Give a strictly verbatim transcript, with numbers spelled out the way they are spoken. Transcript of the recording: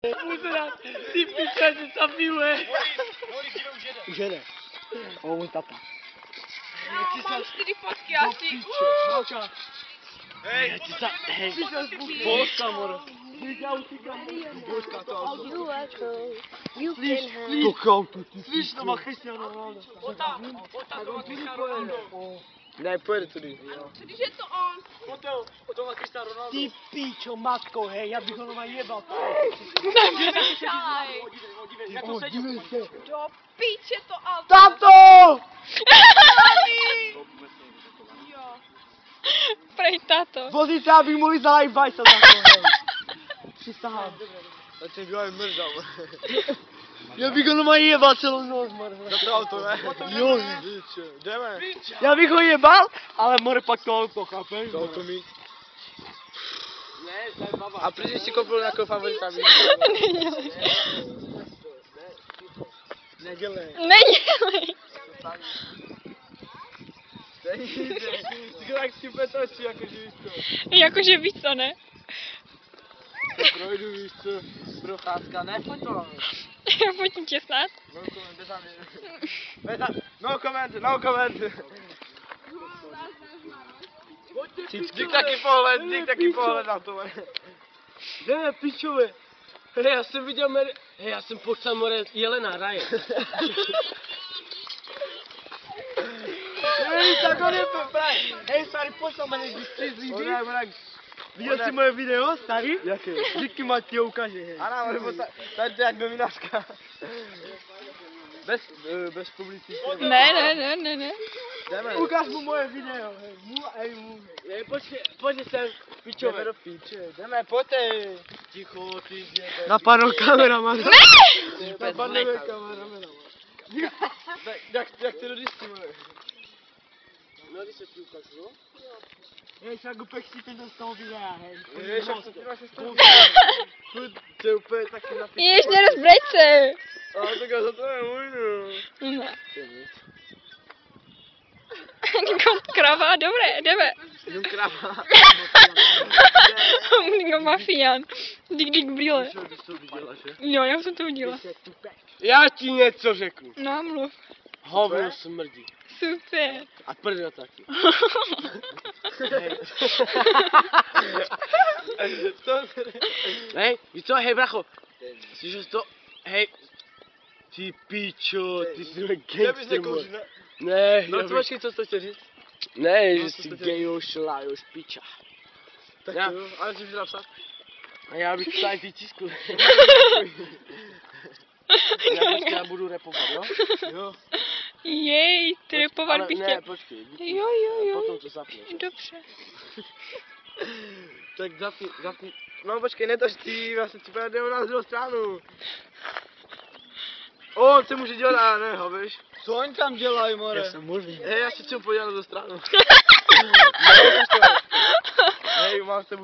Muzera, ty piče, se zabijuje. Už jede. O, můj tata. Já mám čtyři fotky asi. Hej, ty sa, hej, Polska, moro. To kautu, ty. Víš, to má Cristiano Ronaldo. Ota, ota, to má Cristiano Ronaldo. Ne, pojede tudy. Co když je to on? Ota, ota má Cristiano Ronaldo. Ty píčo, matko, hej, já bych ho doma jebal. Čaj. Já to O, sedím. dívej se. Do píče to auto. Tato! Jo. Prej táto. Vozíte, abych mohli zalajit bajsa za to, hej. Přistahám. A ten kdo je mrdal. Já bych ho doma jebal celou noc, mor. Za to auto, ne? Jo, Jdeme. já bych ho jebal, ale more pak to auto, chápeš? To auto mít. Ne, to je baba. A proč jsi koupil nějakou favorita? Nedělej. Nedělej. Ty jak si petočí, jakože víš co. Jakože víš co, ne? Projdu, víš co. Procházka, ne, pojď to. Fotím tě snad. No koment, bez záměr. Bez záměr. No koment, no koment. Dík taky pohled, dík taky pohled na to. Jdeme, pičové. Hej, já jsem viděl, mer... Hej, já jsem potkal more jelena, raje. Hej, tak on je peprej. Hej, starý, pojď sa mene, když jsi zlíbí. Onak, onak. Viděl jsi moje video, starý? Jaké? Díky Mati ho ukáže, hej. Ano, nebo tady to je jak novinářka. Bez, eh, bez publicity. Ne, ne, ne, ne, ne. Jdeme. Ukáž mu moje video, hej. Mu, hej, mu. Hej, počkej, pojď sem, Jdeme pičové. do píče. Jdeme, pojďte. Ticho, ty zjebe. Napadl kameraman. Ne! Napadl kameraman. Tak, jak, jak ty do disky, moje? No, když se ti ukážu. Hej, však upek si ten z toho videa, hej. Víš, jak to ty máš ještě? Furt, to je úplně taky na píče. Jež nerozbrej se. Ale tak já za to nemůžu. Ne. Kot krava, dobré, jdeme. Jenom kráva. Dingo mafián. Dik dik brýle. Ty jsi to viděla, že? Jo, já jsem to udělala. Já ti něco řeknu. No, mluv. Hovno smrdí. Super. A prdel taky. Hej, víš co, hej bracho. Slyšel jsi to? Hej. Ty pičo, ty jsi můj gangster, můj. Ne, No já co bych- počkej, co jsi to chtěl říct? Ne, No, že co jsi to chtěl gay už lájoš piča. Tak Já- jo, ale co jsi napsat? A já bych psal vytisku. Já počkej, já budu rapovat, jo? Jo. Jej, ty repovat Ale bych ne, chtěl. počkej. Jo, jo, jo. Potom to zapneš. Dobře. Tak zapni, zapni. No počkej, netoč ty, já se ti jdu na druhou stranu. O, on se může dělat, a ne, ho víš? Co oni tam dělají, more? Já jsem možný. Hej, já si chci podívat na druhou stranu. Hej, mám s tebou